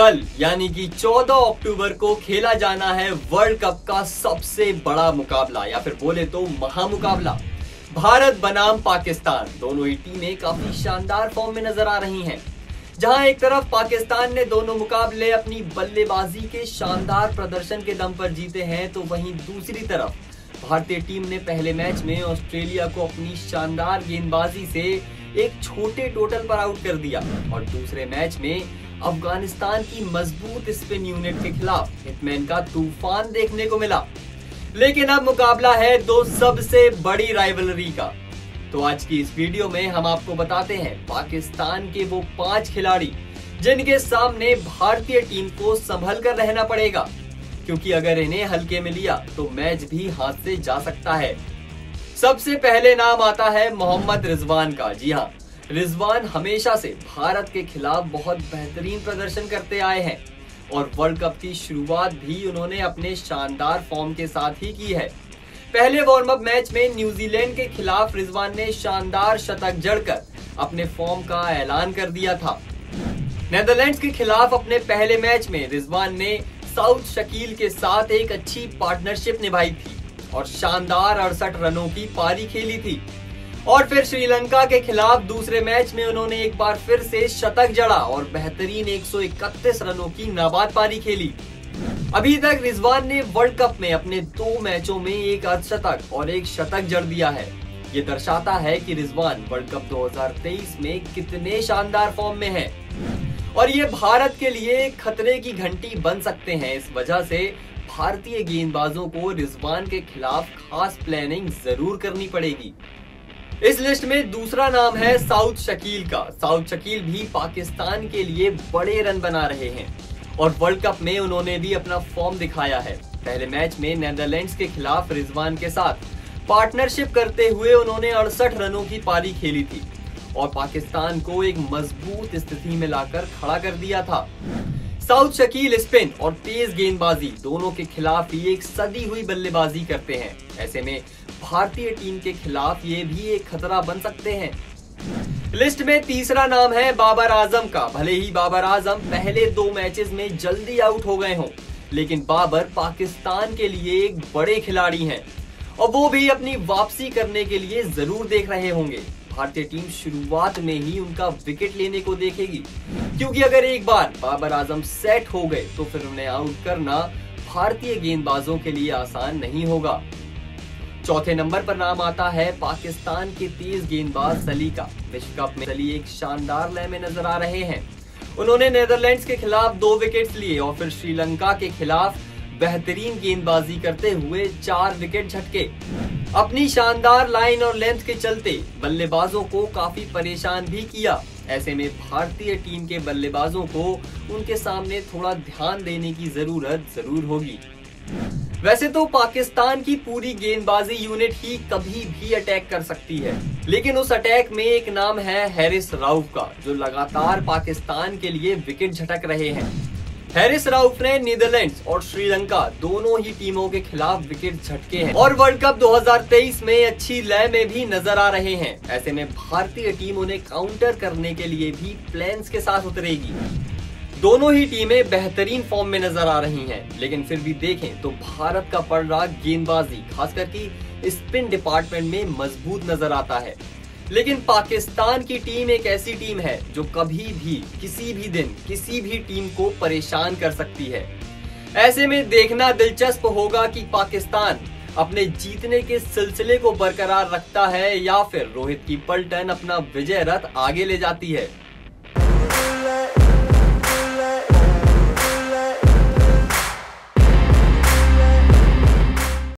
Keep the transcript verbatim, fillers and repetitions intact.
कल यानी कि चौदह अक्टूबर को खेला जाना है वर्ल्ड कप का सबसे बड़ा मुकाबला या फिर बोले तो महामुकाबला। भारत बनाम पाकिस्तान, दोनों ही टीमें काफी शानदार फॉर्म में नजर आ रही हैं। जहां एक तरफ पाकिस्तान ने दोनों मुकाबले अपनी बल्लेबाजी के शानदार प्रदर्शन के दम पर जीते हैं, तो वहीं दूसरी तरफ भारतीय टीम ने पहले मैच में ऑस्ट्रेलिया को अपनी शानदार गेंदबाजी से एक छोटे टोटल पर आउट कर दिया और दूसरे मैच में अफगानिस्तान की मजबूत स्पिन यूनिट के खिलाफ हिटमैन का तूफान देखने को मिला। लेकिन अब मुकाबला है दो सबसे बड़ी राइवलरी का। तो आज की इस वीडियो में हम आपको बताते हैं पाकिस्तान के वो पांच खिलाड़ी जिनके सामने भारतीय टीम को संभल कर रहना पड़ेगा, क्योंकि अगर इन्हें हल्के में लिया तो मैच भी हाथ से जा सकता है। सबसे पहले नाम आता है मोहम्मद रिजवान का। जी हाँ, रिजवान हमेशा से भारत के खिलाफ बहुत बेहतरीन प्रदर्शन करते आए हैं और वर्ल्ड कप की शुरुआत भी उन्होंने अपने शानदार फॉर्म के साथ ही की है। पहले वार्म अप मैच में न्यूजीलैंड के खिलाफ रिजवान ने शानदार शतक जड़कर अपने फॉर्म का ऐलान कर दिया था। नेदरलैंड्स के खिलाफ अपने पहले मैच में रिजवान ने साउथ शकील के साथ एक अच्छी पार्टनरशिप निभाई थी और शानदार अड़सठ रनों की पारी खेली थी। और फिर श्रीलंका के खिलाफ दूसरे मैच में उन्होंने एक बार फिर से शतक जड़ा और बेहतरीन एक सौ इकतीस रनों की नाबाद पारी खेली। अभी तक रिजवान ने वर्ल्ड कप में अपने दो मैचों में एक अर्धशतक और एक शतक जड़ दिया है। ये दर्शाता है कि रिजवान वर्ल्ड कप दो हज़ार तेईस में कितने शानदार फॉर्म में है और ये भारत के लिए खतरे की घंटी बन सकते हैं। इस वजह से भारतीय गेंदबाजों को रिजवान के खिलाफ खास प्लानिंग जरूर करनी पड़ेगी। इस लिस्ट में दूसरा नाम है साउथ शकील का। साउथ शकील भी पाकिस्तान के लिए बड़े रन बना रहे हैं और वर्ल्ड कप में उन्होंने भी अपना फॉर्म दिखाया है। पहले मैच में नेदरलैंड्स के खिलाफ रिजवान के साथ पार्टनरशिप करते हुए उन्होंने अड़सठ रनों की पारी खेली थी और पाकिस्तान को एक मजबूत स्थिति में लाकर खड़ा कर दिया था। साउथ शकील स्पिन और तेज गेंदबाजी दोनों के खिलाफ ही एक सदी हुई बल्लेबाजी करते हैं। ऐसे में भारतीय टीम के खिलाफ ये भी एक खतरा बन सकते हैं। लिस्ट में तीसरा नाम है बाबर आजम का। भले ही बाबर आजम पहले दो मैचेस में जल्दी आउट हो गए हों, लेकिन बाबर पाकिस्तान के लिए एक बड़े खिलाड़ी हैं और वो भी अपनी वापसी करने के लिए जरूर देख रहे होंगे। भारतीय टीम शुरुआत में ही उनका विकेट लेने को देखेगी, क्योंकि अगर एक बार बाबर आजम सेट हो गए तो फिर उन्हें आउट करना भारतीय गेंदबाजों के लिए आसान नहीं होगा। चौथे नंबर पर नाम आता है पाकिस्तान के तेज गेंदबाज सली का। विश्व कप में सली एक शानदार लय में नजर आ रहे हैं। उन्होंने नेदरलैंड्स के खिलाफ दो विकेट्स लिए और फिर श्रीलंका के खिलाफ बेहतरीन गेंदबाजी करते हुए चार विकेट झटके। अपनी शानदार लाइन और लेंथ के चलते बल्लेबाजों को काफी परेशान भी किया। ऐसे में भारतीय टीम के बल्लेबाजों को उनके सामने थोड़ा ध्यान देने की जरूरत जरूर होगी। वैसे तो पाकिस्तान की पूरी गेंदबाजी यूनिट ही कभी भी अटैक कर सकती है, लेकिन उस अटैक में एक नाम है हैरिस राउफ का, जो लगातार पाकिस्तान के लिए विकेट झटक रहे हैं। हैरिस राउफ ने नीदरलैंड्स और श्रीलंका दोनों ही टीमों के खिलाफ विकेट झटके हैं और वर्ल्ड कप दो हज़ार तेईस में अच्छी लय में भी नजर आ रहे हैं। ऐसे में भारतीय टीम उन्हें काउंटर करने के लिए भी प्लान्स के साथ उतरेगी। दोनों ही टीमें बेहतरीन फॉर्म में नजर आ रही हैं, लेकिन फिर भी देखें तो भारत का पलड़ा गेंदबाजी खासकर की स्पिन डिपार्टमेंट में मजबूत नजर आता है। लेकिन पाकिस्तान की टीम एक ऐसी टीम है जो कभी भी किसी भी दिन किसी भी टीम को परेशान कर सकती है। ऐसे में देखना दिलचस्प होगा कि पाकिस्तान अपने जीतने के सिलसिले को बरकरार रखता है या फिर रोहित की पलटन अपना विजय रथ आगे ले जाती है।